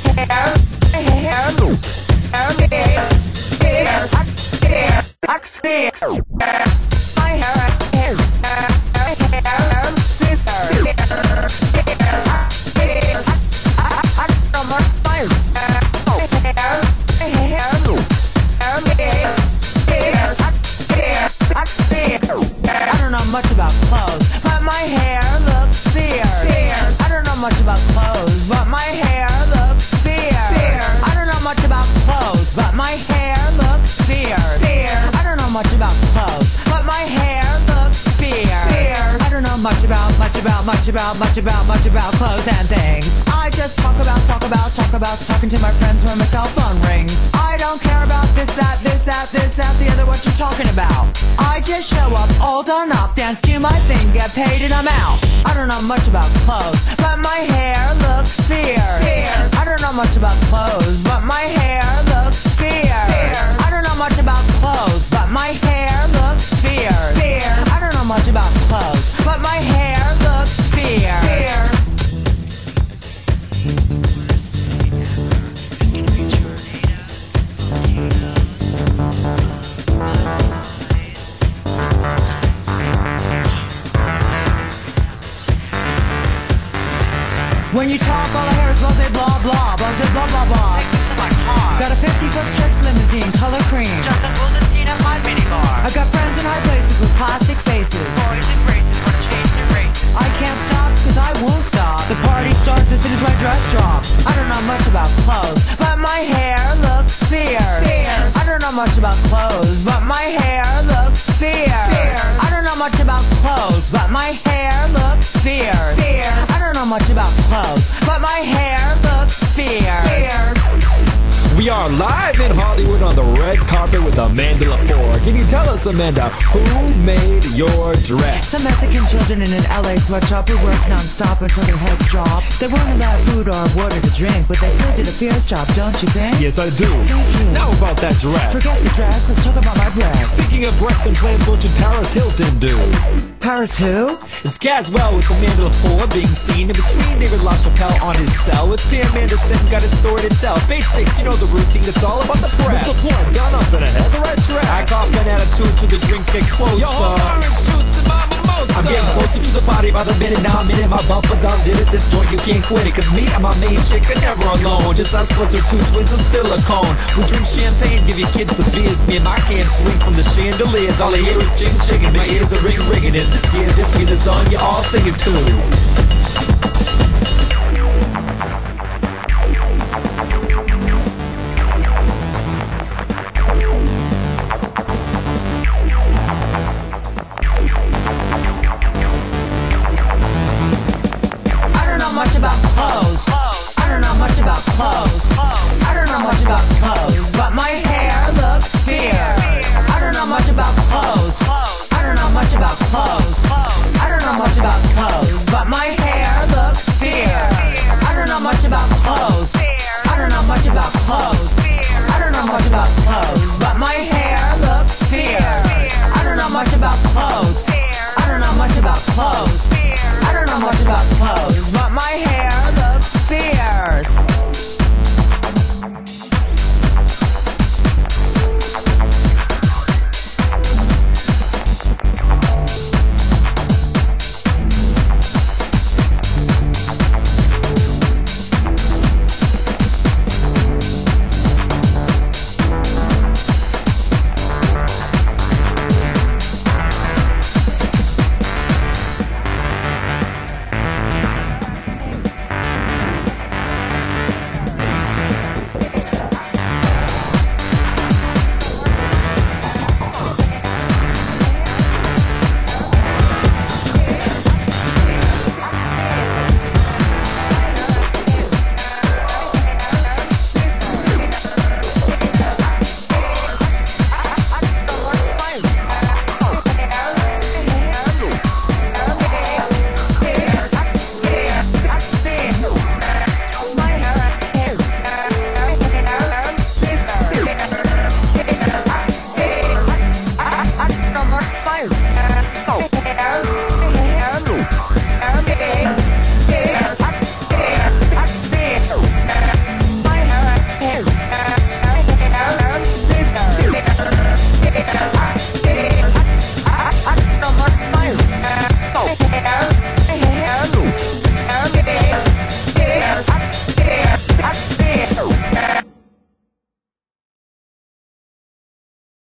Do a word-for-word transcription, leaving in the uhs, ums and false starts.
Much about clothes, but my hair looks fierce. fierce. I don't know much about clothes, but my hair looks fierce. fierce. I don't know much about clothes, but my hair looks fierce. fierce. I don't know much about clothes, but my hair looks fierce. fierce. I don't know much about, much about, much about, much about, much about clothes and things. I just talk about, talk about, talk about, talking to my friends when my cell phone rings. I don't care about this, that, this, that, this, that, the other, what you're talking about. I just show up all done up, dance to my thing, get paid and I'm out. I don't know much about clothes, but my hair looks fierce. fierce. I don't know much about clothes, but my hair looks fierce. fierce. I don't know much about clothes, but my hair looks fierce. fierce. I don't know much about clothes, but my hair looks fierce. fierce. When you talk, all I hear is blah, blah, blah, blah, blah, blah, blah. Take me to my car. Got a fifty-foot stretch limousine, color cream. Justin Wildenstein at my minibar. I've got friends in high places with plastic faces. Boys in braces wanna change their races. I can't stop, cause I won't stop. The party starts as soon as my dress drops. I don't know much about clothes, but my hair looks fierce. fierce. I don't know much about clothes, but my hair looks fierce. fierce. I don't know much about clothes, but my hair looks fierce. fierce. I don't know much about clothes, but my hair looks fierce. fierce. We are live in Hollywood on the red carpet with Amanda Lepore. Can you tell us, Amanda, who made your dress? Some Mexican children in an L A sweatshop who worked non-stop until their heads drop. They weren't allowed food or water to drink, but they still did a fierce job, don't you think? Yes, I do. Thank you. Now about that dress. Forget the dress, let's talk about my breasts. Speaking of breast implants, what should Paris Hilton do? Paris who? It's Caswell with Amanda Lepore being seen in between David LaChapelle on his cell with Pam Anderson, got his story to tell. Page six, you know the routine, it's all about the press. Mister Plum, down up and ahead, the right track. Act off an attitude till the drinks get closer. Yo, orange juice and my mimosa. I'm getting closer to the party by the minute. Now I'm in it, my bumper done did it. This joint you can't quit it, cause me and my main chick are never alone. Just us plus our two twins of silicone. We drink champagne, give your kids the beers. Me and my can't swing from the chandeliers. All I hear is ching chicken, my ears are ring ringing. And this year, this year, the song you all singing to. Much about clothes. I don't know much about clothes. I don't know much about clothes, but my hair looks fierce. I don't know much about clothes. I don't know much about clothes. I don't know much about clothes, but my hair looks fierce. I don't know much about clothes. I don't know much about clothes. I don't know much about clothes, but my hair looks fierce. I don't know much about clothes. I don't know much about clothes. I don't know much about clothes.